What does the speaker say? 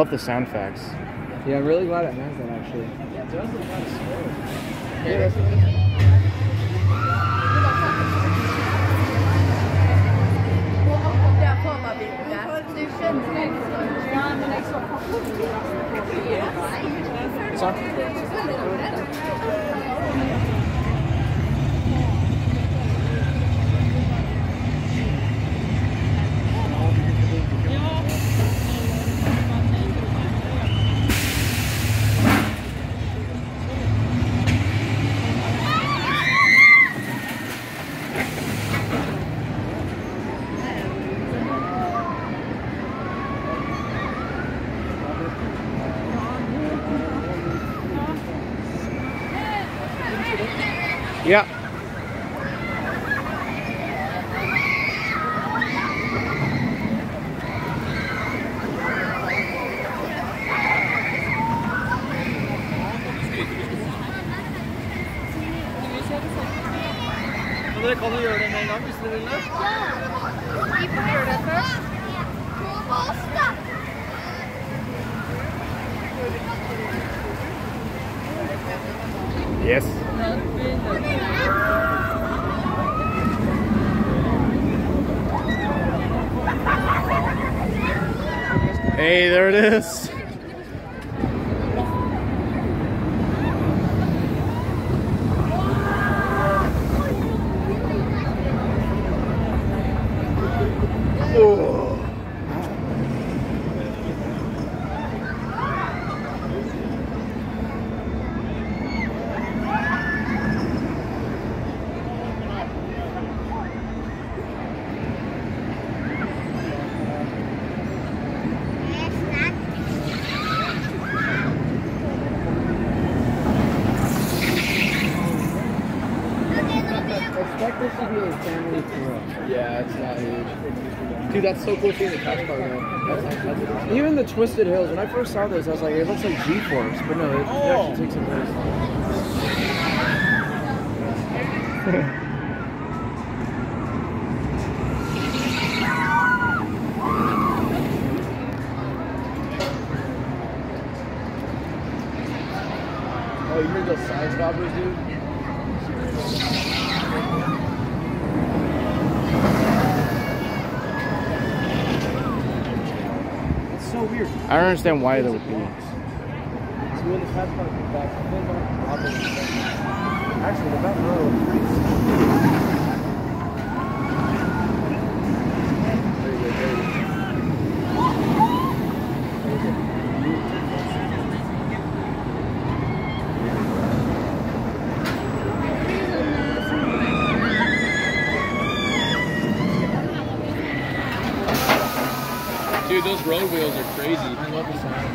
love the sound effects. Yeah, I'm really glad it has that actually. Yeah, it does look kind of slow. Yeah, that's Yeah. Dere kan jo gjøre det med en gang hvis dere vil det. Vi får gjøre det først. Yes. Hey, there it is. Oh. expect this to be a family thrill. Yeah, it's not huge. Dude, that's so cool seeing the catch car though. That's Even the Twisted Hills, when I first saw this, I was like, it looks like G-Force, but no, it actually takes some place. Oh, you heard those side stoppers, dude? It's so weird. I don't understand why there would be. So when the catch car comes back, I think I'm probably actually the back row is pretty small. Very good, very good. Dude, those road wheels are crazy. I love the sound.